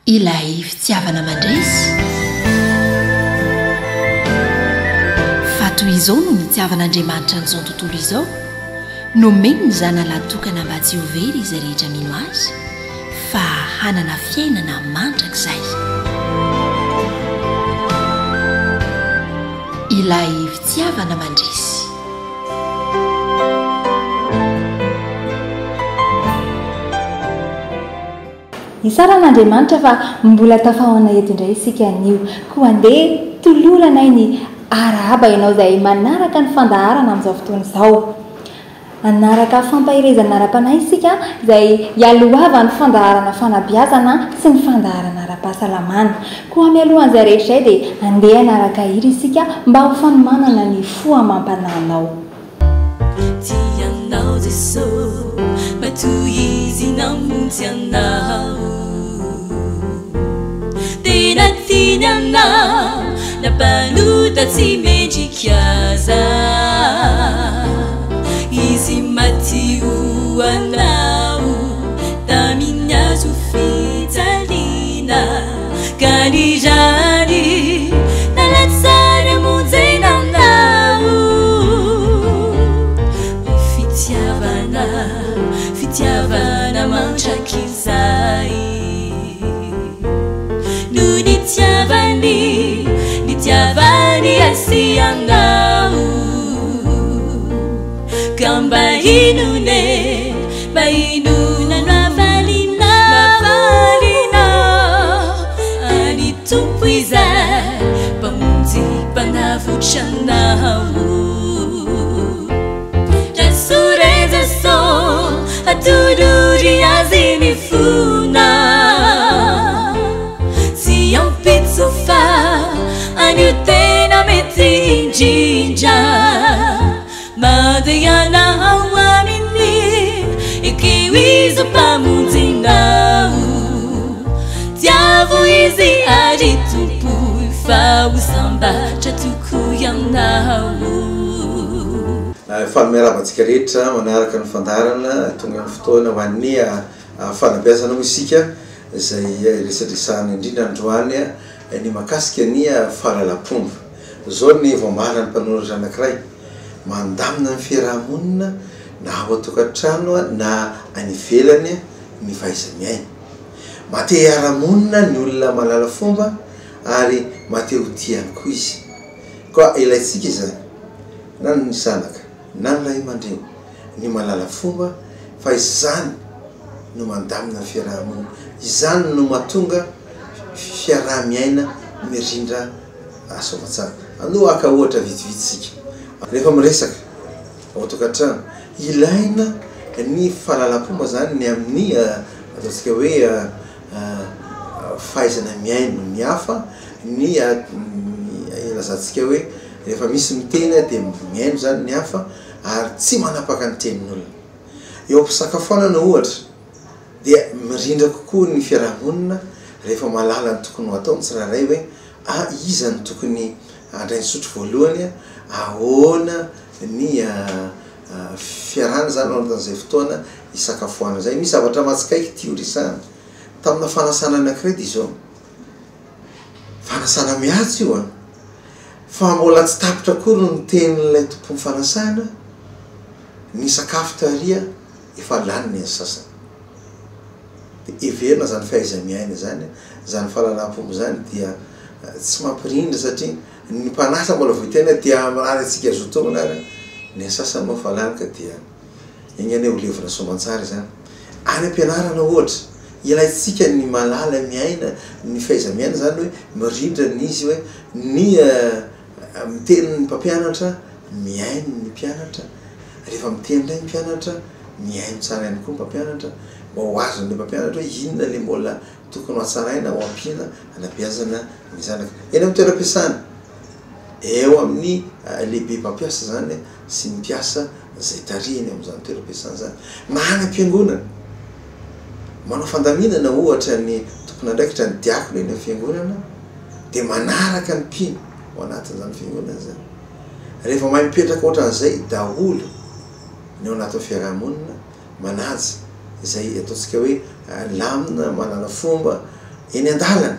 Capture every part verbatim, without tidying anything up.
ilay fitiavana mandresy fa toy izao no nitiavan'andriamanitra n'izao tontolo izao nomeny ny zanalahy tokana mba tsy ho very izay rehetra mino azy fa hanana fiainana mandrakizay ilay fitiavana mandresy isaran'andriamanitra fa mbola tafahana eto indray isika anio koa andeha toloranay ny arahaba ianao izay manaraka ny fandaharana amin'izao fotoana izao anaraka fampahirezana ara-panahy isika izay ialoava ny fandaharana fanabiazana sy ny fandaharana ara-pahasalamana koa mialohan'izay rehetra izay dia andeha anaraka hira isika mba ho fanomanana ny foa amam-panahinao tianao Jesosy matoizinao montsy anao tena tiany anao napanota tsy mendrikaza izy matio anao tamin'ny azo fijaliana ka ny rany nalatsara monjena anao fitiavana fitiavana mandrakizay no nitiavany nitiavany asianao ka mba hinone mba hinona no avalinao any tompo izay mpamonjy mpanavotranao rasoreza so atolory azy ny fona sy ampitso fa anio tena mety indrindra mandehanao aminy ekeo izy mpamonjinao tiavo izy ary tompo fa ho sambatra toko ianao fa miaravantsika rehetra manaraka ny fandarana tonga ny fotoana ho an'ny fanabiazana isika izay resadresahana indrindra androany ny makasika ny fahalalam-pomba zao ny voambarana ny mpanoratra anankiray mandamina ny fiarahamonina na ao atokantrano na any ivelany ny fahaiza-miaina mate hiara-monina ny olona malala fomba ary mate ho tiany koa izy koa ilaitsika izany na ny zanaka na ny lahy aman-dreny ny malala fomba fa izany no mandamina ny fiarahamonina izany no mahatonga fiaraha-miaina mirindra asomatsara alo aka ohatra vitivitsika rehefa miresaka ao tokantrano ilaina ny fahalalam-pomba zany ny amin'ny ataontsika hoe fahaizana miaina ny hafa ny ilazantsika hoe rehefa misy miteny dia miaino zany ny hafa ary tsy manapaka ny tenin'olona eo am-pisakafoanana ohatra dia mirindra kokoa ny fiarahamonina rehefa malala ny tokony ho atao ny tsirairay hoe a iza ny tokony andrainy sotro voalohany ahoana ny fiarahana zany aotan'izay fotoana isakafoana zay misy zavatra matsikaiky tio resahana tamina fanasana anankiray dia izao fanasana mihatsy io a fa mbola tsy tapitra kory no tenin'ilay tompo fanasana ny sakafo taria efa laniny ny sasany dia everina zany fahaiza-miaina zany zany fahalalam-pomba zany dia tsy mampirindra satria ny mpanasa mbola voitena dia mirary atsika azo tonona ary ny sasany moa fa lany ka dia igny ane ho levina somantsara zany any ampianarana ohatra ilaitsika ny malala miaina ny fahaiza-miaina zany hoe mirindra ny izy hoe ny miteny ny mpampianatra miaino ny mpianatra rehefa miteny indray ny mpianatra miaino tsara ihany koa ny mpampianatra mba ho azon'le mpampianatra hoe inona le mbola tokony ho atsaraina ho ampiana anabiazana ny zanaka eny amin'ny toeram-piasana eo amin'ny lehibe mpampiasa zany sy ny mpiasa zay tarihany amin'izany toeram-piasana zany na any am-piangonana manao fandaminana ohatra ny tompona andraikitra ny diakona eny amin'ny fiangonana dia manaraka ny mpino ho anatin'izany fiangonana zany rehefa mahay mipetraka ohatran'izay daholo ny ao anatin'ny fiarahamonina manaja izay ataontsika hoe lamina manana fomba eny an-dalana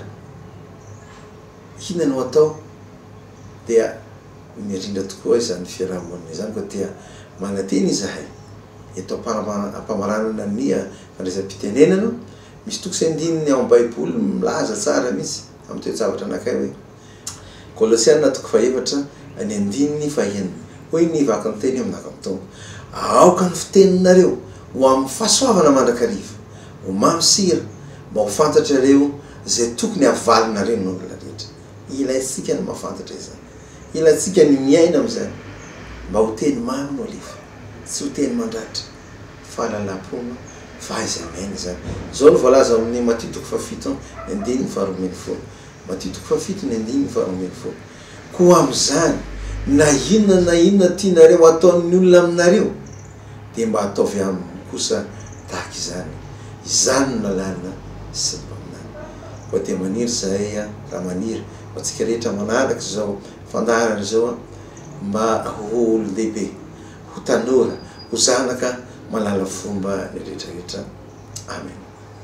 hina no atao dia mirindra tokoa izany fiarahamonina zany koa tia manateny izahay eto ampamaranana nia fandraisam-pitenenana misy tokosy andininy ao am-baiboly milaza tsara mihitsy amy toejavatra anakay hoe Kolosiana toko faefatra any andininy fahenina hoy ny vakany teny aminaka mitombo aoka ny fiteninareo ho amin'ny fahasoavana mandrakariva ho mamsira mba ho fantatrareo zay tokony avalina reny n'olona rehetra ilaitsika ny mahafantatra izany ilaitsika ny miaina am'izany mba ho teny mamy no alefa tsy ho teny mandratra fahalalam-pomba fahaiza-maina zany zao no voalaza amin'ny Matthieu toko fahafito ny andininy faharoa ambin'ny folo Matthieu toko fahafito ny andininy faharoa ambin'ny folo koa am'izany na inona na inona tianareo ataon'ny olona aminareo dia mba ataovy aminy kosa tahaka izany izany no lalàna sy ny mpaminany koa dia maniry zahay a raha maniry ho antsika rehetra manaraka zao fandarana zao mba ho olo lehibe ho tanora ho zanaka malala fomba ny rehetrarehetra amen.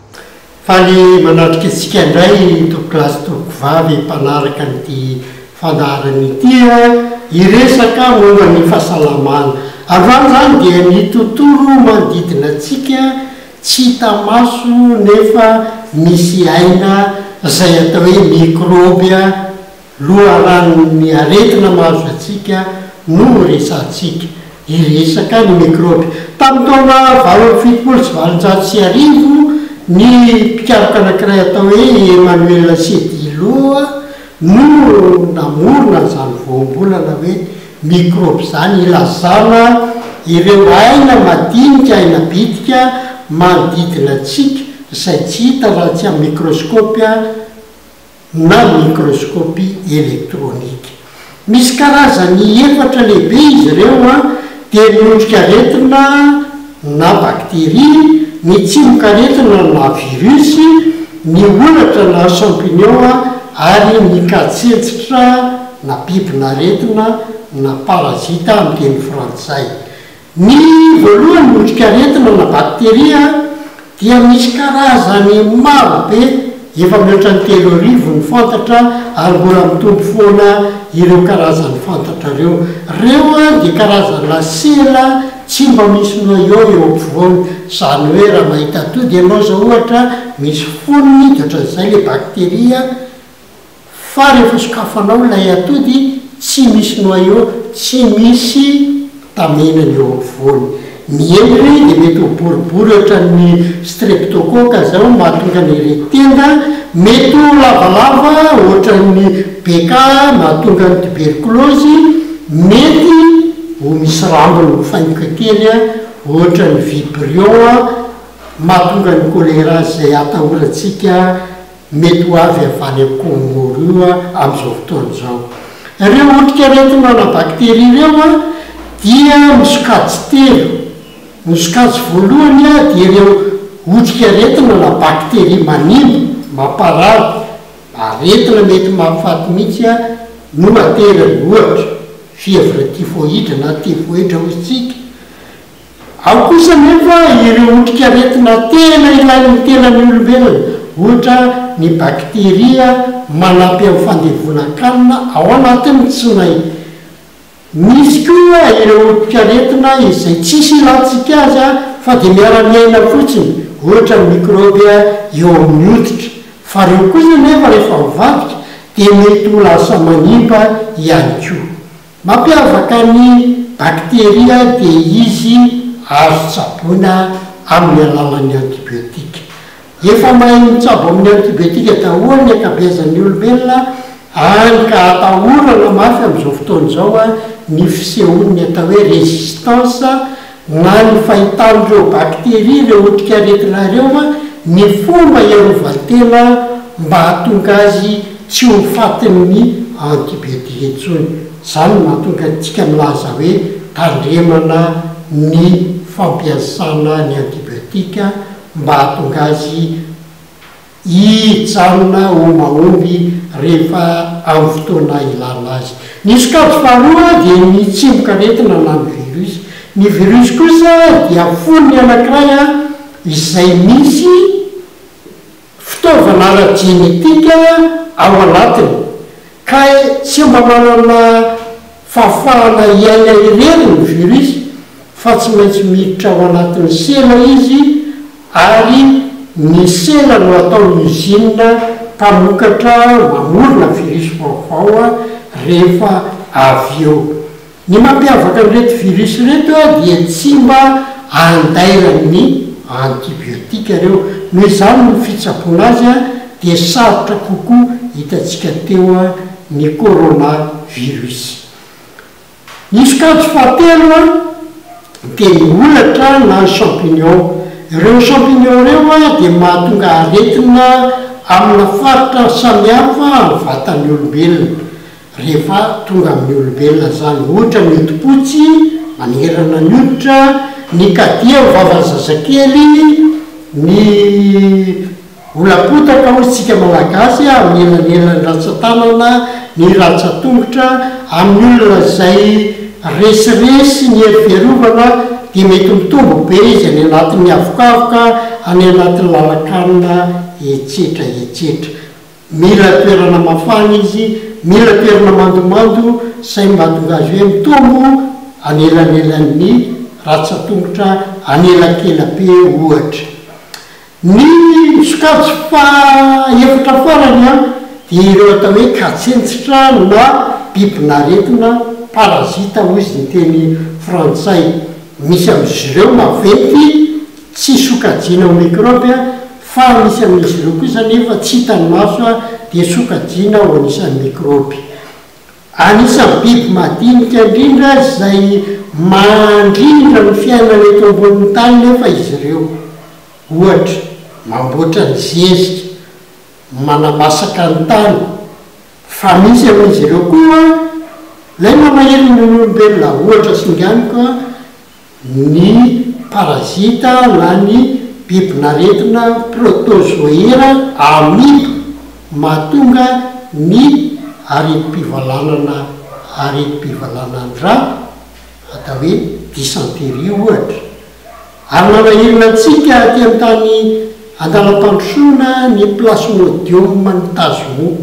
Faly manatrika antsika indray tokolasy tokovavy mpanaraka nyity fandarana ity iresaka momba ny fahasalamana. Avany zany dia ny tontolo manodidina antsika tsy hita maso nefa misy aina zay atao hoe mikrobia loharan'ny aretina mahazo atsika no resantsika iresaka ny mikrobia. Tamin'ny taona valo amby fitopolo sy valonjato sy arivo ny mpikaroka anankiray atao hoe Emmanuel Sedillo no namorona zany voambolana hoe mikrobia zany ilazana ireo aina madinika aina bitika manodidina antsika izay tsy hita raha tsy amin'ny mikrôskopia na mikrôskopia elektronika. Misy karazany efatra lehibe izy ireo a dia ny otrikaretina na bakteria, ny tsimokaretina na virusy, ny olatra na champignon ary ny katsentsitra na bibinaretina na parazita amin'ny teny frantsay. Ny voalohany ny otrikaretina na bakteria dia misy karazany maro be efa mihoatra ny telo arivo ny fantatra ary mbola mitombo foana ireo karazany fantatra reo. Reo a dia karazana sela tsy mba misy noyau eo ampovoany, zany hoe raha mahita atody ianao zao ohatra misy fonony dia ohatran'izay le bakteria fa rehefa sokafanao ilay atody tsy misy noyau, tsy misy tamenany eo ampovoany. Miendry dia mety ho boribory ohatran'ny streptocoque zao mahatonga ny retenda, mety ho lavalava ohatran'ny beka mahatonga ny tuberculose, mety ho misy rambony mifainoka kely ohatran'ny vibrion mahatonga ny choléra zay atahorantsika mety ho avy avany am'Congo io amin'izao fotoana zao. Ireo otrikaretina na bakteria ireo dia misokajy telo. Ny sokajy voalohany a dia ireo otrikaretina na bakteria manimba mamparary, aretina mety mahafaty mihitsy a no materany ohatra fievre typhoïde na typhoïde hoisitsika. Ao kosa nefa ireo otrikaretina tena ilain'ny tenany olombelona, ohatra ny bakteria manampy amin'ny fandevonan-kanina ao anatin'ny tsinay. Misy koa ireo otrikaretina izay tsisy ilantsika azy fa dia miara-miaina fotsiny, ohatra ny mikrobia eo amin'ny hoditra. Fa reo kosa nefa rehefa mivadika dia mety ho lasa manimba ihany koa. Mampiavaka ny bakteria dia izy azo tsaboina amin'ny alalan'ny antibiotika. Efa mahay mitsabo amin'ny antibiotika daholo ny ankabeazan'ny olombelona, hany ka atahorana mafy amin'izao fotoana izao a ny fisehoany atao hoe résistance na ny fahitan'ireo bakteria ireo otrikaretina ireo a ny fomba iarovan-tena mba hahatonga azy tsy ho fatin'ny antibiotika intsony. Zany mahatonga antsika milaza hoe tandremana ny fampiasana ny antibiotika mba hahatonga azy hijanona ho mahomby rehefa amin'ny fotoana ilana azy. Ny sokajy faharoa dia ny tsimokaretina na ny virus. Ny virus kosa dia fonony anankiray a izay misy fotoana fitaovana ara-jenetika ao anatiny ka tsy mba manana fahafahana iaina ireny ny virus fa tsy maintsy miditra ao anatin'ny sela izy ary ny sela no ataony usine mpamokatra mamorona virus vaovao rehefa avy eo. Ny mampiavaka nyrety virus reto dia tsy mba andairan'ny antibiotika reo noho izany ny fitsaboana azy a dia sarotra kokoa hitantsika teo a ny coronavirus. Ny sokajy fahatelo a dia ny olatra na champignon. Ireo champignon reo a dia mahatonga aretina amina faritra samihafa amin'ny vatan'ny olombelona rehefa tonga amin'ny olombelona zany, ohatra ny hodipotsy manerana ny hoditra, ny kadia vavany zazakely, ny olapotaka hotsika malagasy amin'ny elanelany ratsan-tanana, ny ratsan-tongotra amin'ny olona izay resiresy ny hery-fiarovana dia mety mitombo be izy any anatin'ny avokavoka, any anatin'ny lalakanina etsetra etsetra. Mila toerana mafana izy, mila toerana mandomando say mba tonga azy hoe mitombo anelanelan'ny ratsan-tongotra anelakelabe ohatra. Ny sokajy fa efatra farany a dia ireo atao hoe katsentsitra na bibinaretina parazita hoy izy ny teny frantsay. Misy amin'izy ireo maventy tsy sokajiana ho mikraoby fa misy amin'izy ireo kosa nefa tsy hitany maso a dia sokajiana ho anisan'ny mikraoby. Anisan'ny biby madinika indrindra izay mandrindra ny fiainana eto ambonin'ny tany nefa izy ireo. Ohatra mamboatra ny zezika, manamasaka ny tany, fa misy amin'izy ireo koa lay mamaheliny ny olombelona. Ohatra singaniko ny parazita na ny bibinaretina protozoaira amibo mahatonga ny areti-pivalanana areti-pivalanany ra atao hoe dysenterie ohatra. Ary manahirina antsika aty amin'ny tany andalam-pandrosoana ny plasmodium ny tazomoka.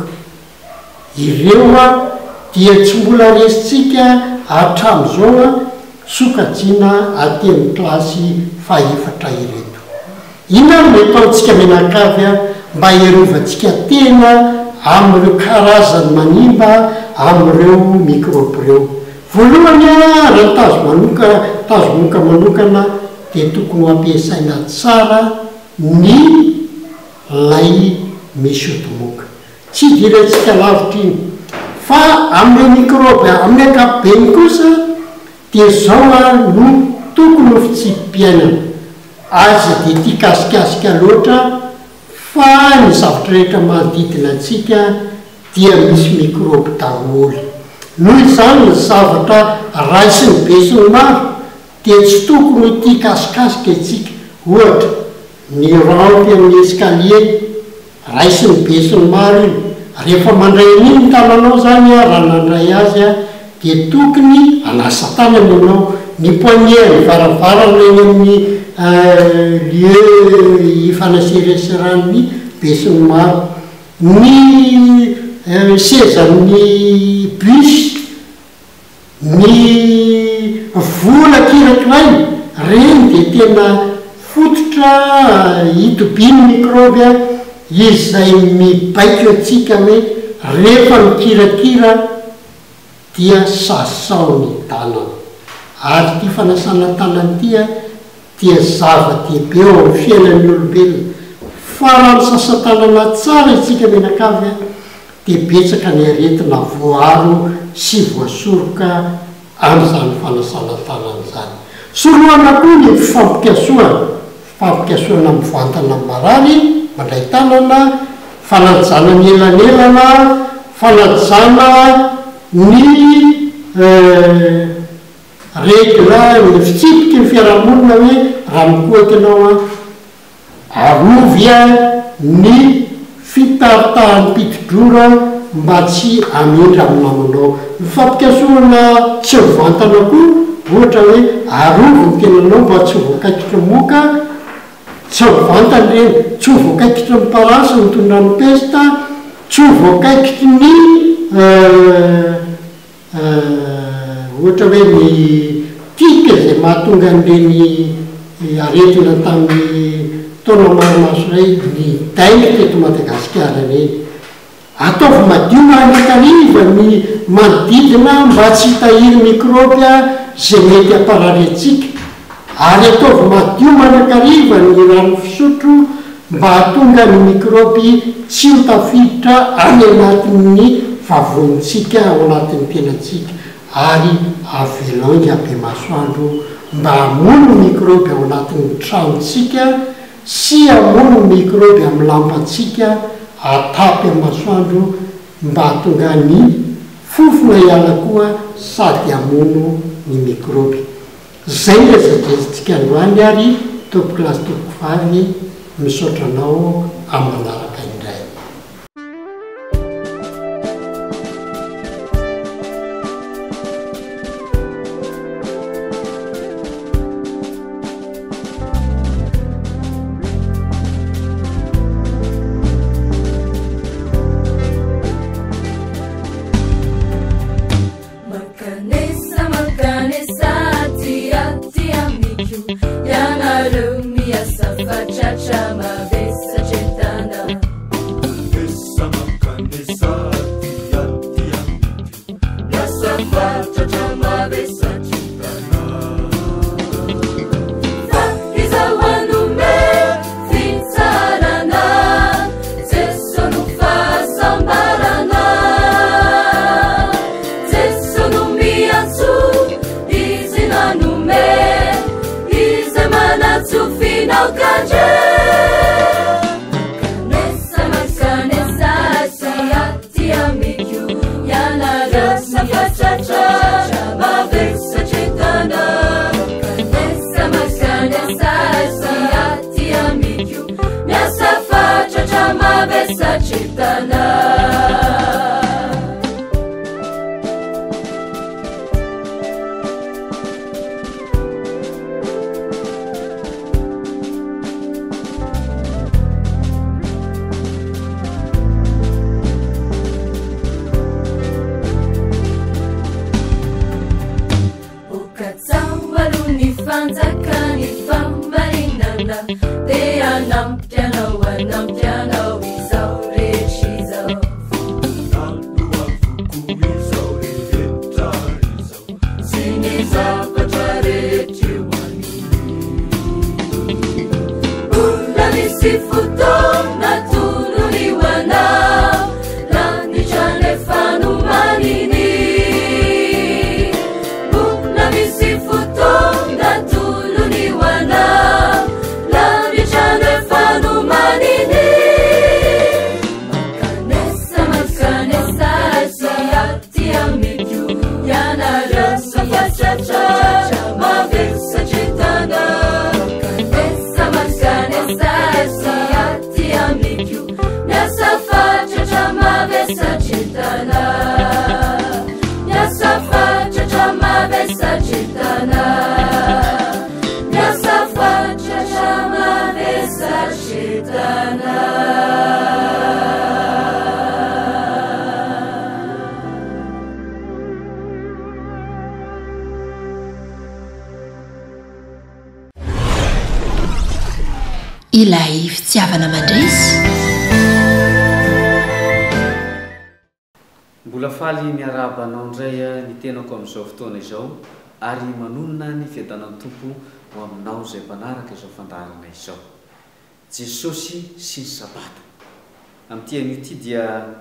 Ireo a dia tsy mbola resitsika hatramin'izao a sokajiana aty amin'ny klasy faefatra ireto. Inona no ataontsika menakavy a mba hiarovantsika tena amin'ireo karazany manimba amin'ireo mikroby ireo? Voalohany a raha tazo manoka tazomoka manokana dia tokony ho ampiasaina tsara ny lay misy odimoka. Tsy dirantsika lavitra iny fa amin'ireo mikroby amin'ny ankapobeny kosa dia zao a no tokony ho fitsimpiainana. Aza dia tia kasikasika loatra fa ny zavatra rehetra manodidina antsika dia misy mikroby daholo. Noho izany ny zavatra raisiny be sy ny maro dia tsy tokony ho tia kasikasika itsika. Ohatra ny rampy amin'ny escalier raisiny be sy ny maro iny, rehefa mandray an'iny ny tananao zany a raha nandray azy a dia tokony anasa tanana ianao. Ny poignet ny varavarana eny amin'ny lieu ifanasereseran'ny be sy ny maro, ny sezan'ny bus, ny vola kirakirainy reny dia tena fototra hitobiny mikroby a izay mibaiko atsika hoe rehefa mikirakira dia sasao ny tanana. Ary ty fanasana tanana tia dia zava-dehibe eo amin'ny fiainan'ny olombelona. Fa raha misasa tanana tsara itsika menakavy a dia betsaka ny aretina voaro sy voasoroka amin'izany fanasana tanana izany. Soroana koa ny fifampikasoana, fifampikasoana mivantana marary mandray tanana, fanajana ny elanelana, fanajana ny regla ny fitsipiky ny fiarahamonina hoe raha mikohaka ianao a arovy a ny fitaritahan'ny pitidrora mba tsy amindra amin'ny namanao. Mifampikasoana tsy mivantana koa ohatra hoe arovy ny tenanao mba tsy voakaikitra moka tsy mivantany reny tsy ho voakaikitry ny parasy mitondra ny pesta tsy ho voakaikitry ny ohatra hoe ny tika zay mahatonga n'ireny aretina tamin'ny taona maramaso ray ny daina teto Madagasikara reny ataovy madio manan-kariva ny manodidina mba tsy hitahiry mikrôby zay mety hamparary atsika ary ataovy madio manan-kariva ny rano fisotro mba hatonga ny mikrôby tsy hitafiditra any anatin'ny vavonitsika ao anatin'ny tenatsika ary avelongy abe masoandro mba hamono mikrôby ao anatin'ny tranotsika sy hamono mikrôby amin'ny lampantsika atapy amin'ny masoandro mba hatonga ny fofona hiala koa sady hamono ny mikrôby. Zay le zadezintsika androany ary topokilasy topokivavy misaotranao amin'ny manaraka indray. ilay fitiavana mandresy mbola faly miarabanao indray ny tenako amin'izao fotoana izao ary manonona ny fiadanan'ny tompo ho aminao izay mpanaraka izao fandarana izao Jesosy sy ny sabata amin'ity an'io ity dia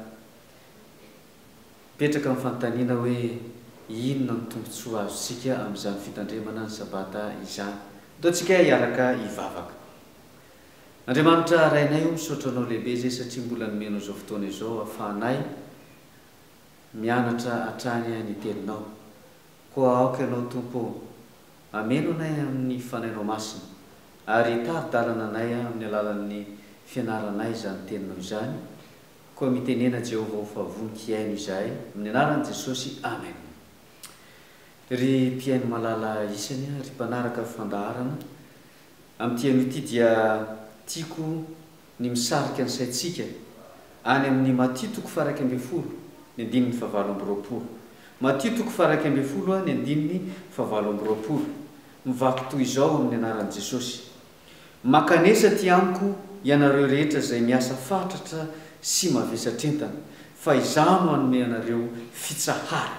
petraka amin'ny fanontaniana hoe inona ny tombontsoa azontsika amin'izany fitandremana ny sabata izany ataontsika hiaraka hivavaka. Andriamanitra rainay misaotra anao lehibe zay satria mbola nomenao izao fotoana izao ahafahanay mianatra hatrany ny teninao koa aoka ianao tompo ameno anay amin'ny fanainao masina ary taridalana anay amin'ny alalan'ny fianaranay izany teninao izany koa mitenena Jehovah ho favoniky aino izahay amin'ny anaran'i Jesosy amen. Ry mpiaino malala isany ry mpanaraka fandaharana amin'nytianyity dia tiako ny misarika ny saitsika any amin'ny Matthieu toko faraky amby folo ny andininy favalo amby roapolo Matthieu toko faraky amby folo a ny andininy favalo amby roapolo mivaky toy izao amin'ny anaran'i Jesosy makanesa ty amiko ianareo rehetra izay miasa fatratra sy mavesatrentana fa izano anome anareo fitsahara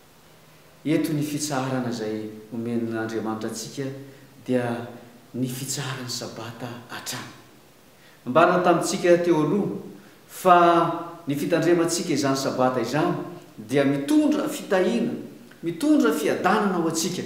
eto ny fitsaharana izay omen'Andriamanitra antsika dia ny fitsaharany sabata hatrany mbarana tamintsika teo aloha fa ny fitandremantsika izany sabata izany dia mitondra fitahina mitondra fiadanana ho antsika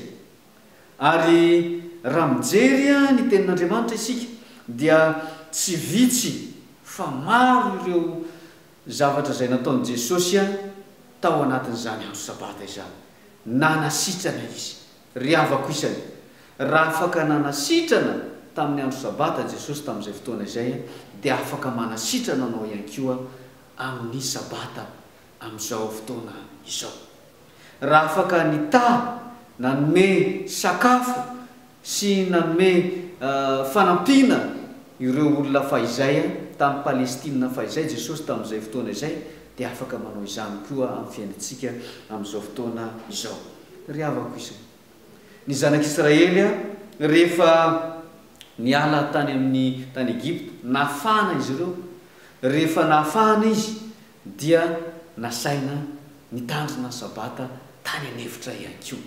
ary raha mijery ny tenin'Andriamanitra isika dia tsy vitsy fa maro ireo zavatra izay nataon'i Jesosy tao anatin'izany andro sabata izany nanasitrana izy ry havako isany raha afaka nanasitrana tamin'ny andro sabata Jesosy tamin'izay fotoana izay dia afaka manasitrana anao ihany koa amin'ny sabata amin'izao fotoana izao raha afaka nita nanome sakafo sy nanome uh, fanampina ireo olona fahizay tamin'ny Palestina fahizay Jesosy tamin'izay fotoana izay dia afaka manao izany koa amin'ny fiainantsika amin'izao fotoana izao ry havako isany ny zanak'Israely rehefa niala tany amin'ny tany Egypte nafana izy ireo rehefa nafana izy dia nasaina nitandrina sabata tany anevitra ihany koa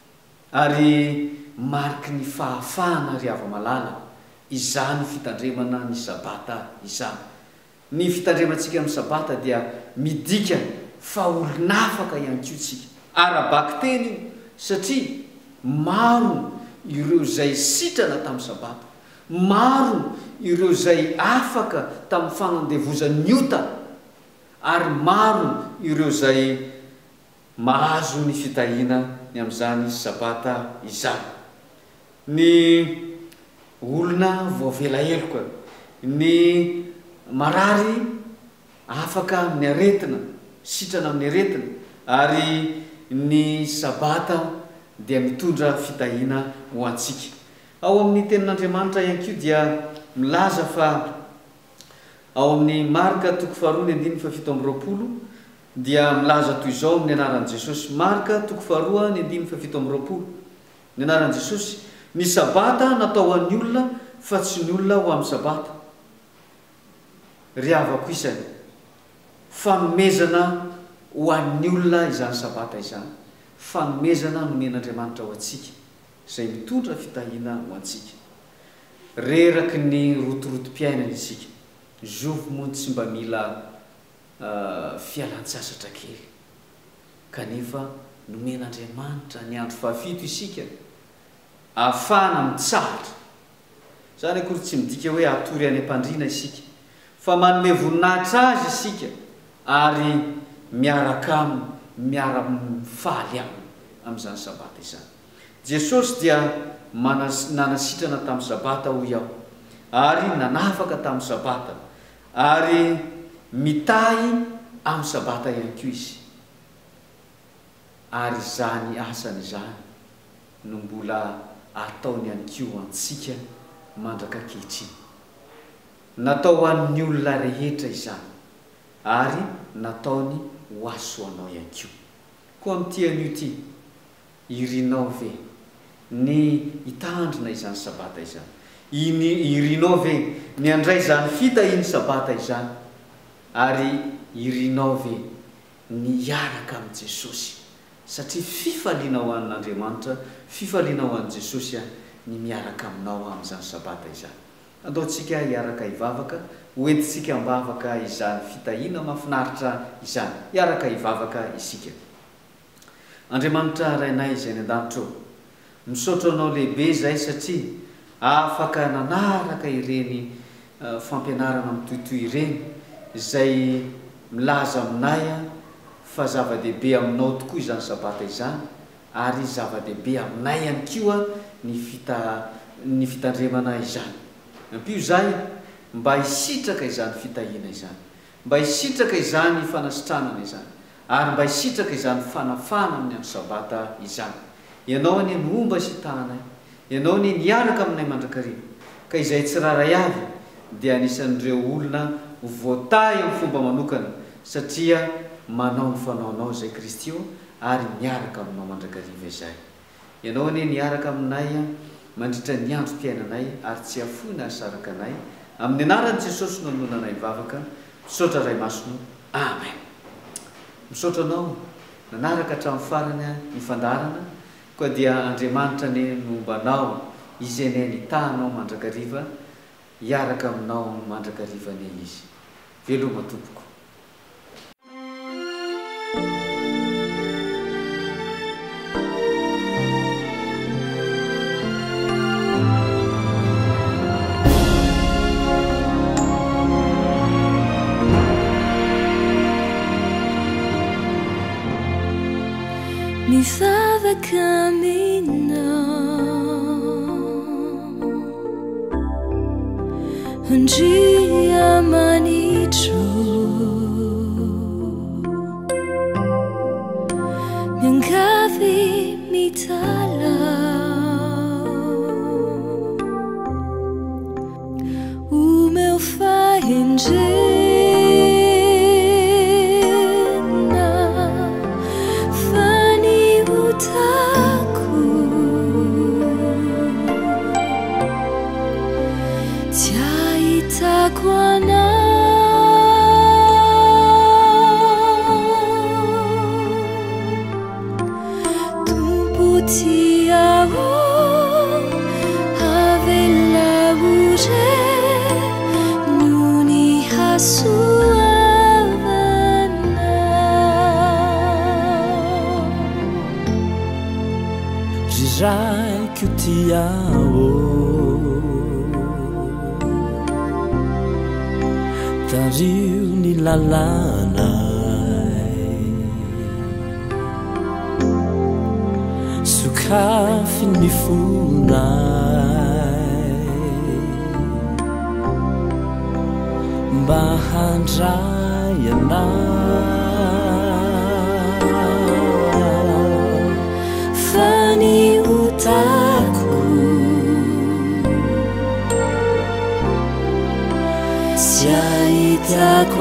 ary mariky ny fahafahana ry hava-malala izany fitandremana ny sabata izany ny fitandremantsika amin'ny sabata dia midika fa olonafaka ihany koa tsika arabaky teny satria maro ireo izay sitrana tamin'ny sabata maro ireo izay afaka tamin'ny fanandevozan'ny ota ary maro ireo izay mahazo ny fitahina ny amin'izany sabata izany ny olona voavela heloka ny marary afaka amin'ny aretina sitrana amin'ny aretina ary ny sabata dia mitondra fitahina ho antsika ao amin'ny tenin'Andriamanitra ihany koa dia milaza fa ao amin'ny Marka toko faharoa ny andininy fafito amby roapolo dia milaza toy izao amin'ny anaran'i Jesosy Marka toko faharoa ny andininy fafito amby roapolo ny anaran'i Jesosy ny sabata natao an'ny olona fa tsy ny olona ho amin'ny sabata ry havako isany fanomezana ho an'ny olona izany sabata izany fanomezana nomen'Andriamanitra ho antsika izay mitondra fitahina ho antsika reraky ny rotorotom-piainana isika zovo moa tsy mba mila uh, fialan-tsasatra kely kanefa nomen'Andriamanitra ny andro fahafito isika ahafahana mitsahatra zany akory tsy midika hoe atory any am-pandriana isika fa manome voninahitra azy isika ary miaraka aminy miara mifaly aminy amin'izany sabata izany Jesosy dia manas- nanasitrana tamin'ny sabata ho iaho ary nanafaka tamin'ny sabata ary mitahy amin'ny sabata ihany koa izy ary zany asany izany no mbola ataony ihany koa antsika mandraka ankehitriny natao an'ny olona rehetra izany ary nataony ho asoanao ihany koa koa amin'ity an'io ty irinao ve ny hitandrina izany sabata izany iny irinao ve ny andray izany fitahiny sabata izany ary irinao ve ny hiaraka amin'i Jesosy satria fifaliana ho an'Andriamanitra fifaliana ho an'i Jesosy ny miaraka aminao amin'izany sabata izany andaontsika hiaraka hivavaka hoentintsika mbavaka izany fitahina mahafinaritra izany hiaraka hivavaka isika Andriamanitra rainay izay ny an-danitra eo misaotra anao lehibe izay satria afaka nanaraka ireny uh, fampianarana mitohitoy ireny izay milaza aminay fa zava-dehibe aminao tokoa izany sabata izany ary zava-dehibe aminay ihany koa ny fita ny fitandremana izany ampio zay mba hisitraka izany fitahina izany mba hisitraka izany fanasitranana izany ary mba hisitraka izany fanafana amin'ny andro sabata izany ianao ny momba sy tananay ianao ny niaraka aminay mandrakariana ka izay tsy raray avy dia anisan'ireo olona voatay amin'ny fomba manokana satria manao ny fanaonao izay Kristy io ary miaraka aminao mandrakariva izay. Ianao anie niaraka aminay mandritra ny andro fiainanay ary tsy afoina asaraka anay amin'ny anaran'i Jesosy no anonanay mivavaka. Misaotra ray masonao. Amen. Misaotra anao nanaraka hatramin'ny farany ny fandarana koa dia Andriamanitra ny nombanao izay nay nitahanao mandrakariva hiaraka aminao mandrakariva ny izy. Veloma tompoko. Mifavaka aminao andria manitro miangavy mitalao o meu fahendrena Rai que te amo tariu ni lalanay sukafin ni funay mba handray anay fani utaku siaitako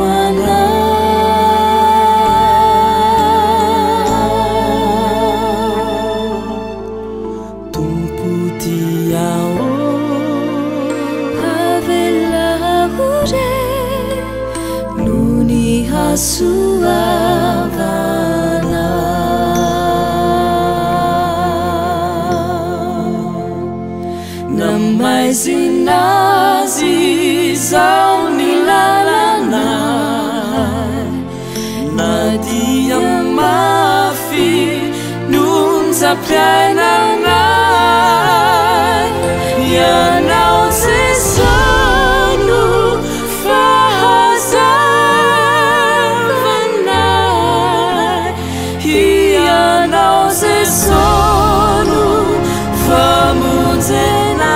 anao tumputi ao avela ure nuni hasuavana mais inazi zao nilalana nadia mafi nunzapiananay yanao zesonu fahazavanay yanao zesonu famunzena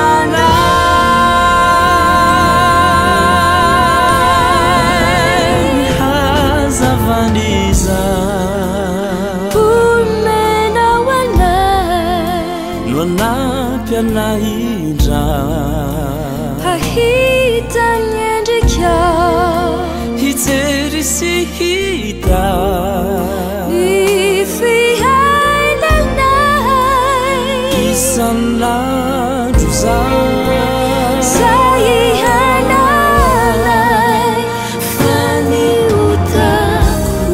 naindra hahita nyendrika hijery sy hita ny fiainanay isan'andro zay ihananay faniotako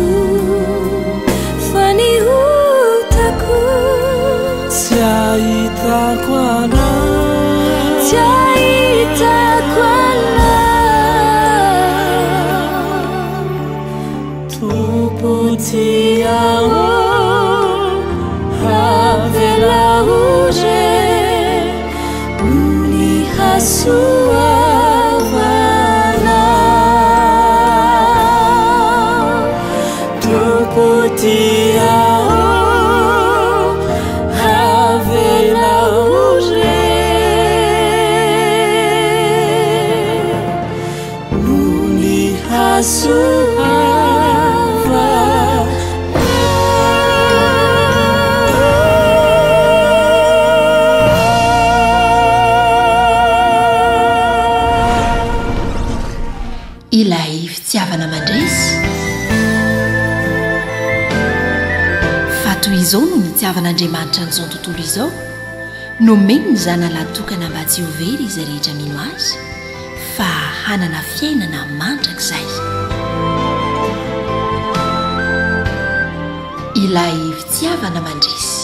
faniotako tsy ahitako Tuputi ao avela ure uni hasuavana Tuputi ao avela ure uni hasuavana fitiavana mandresy fa toy izao no nitiavan'andriamanitra n'izao tontolo izao nomeny ny zanalahntokana mba tsy ho very izay rehetra mino azy fa hanana fiainana mandrakizay ilay fitiavana mandresy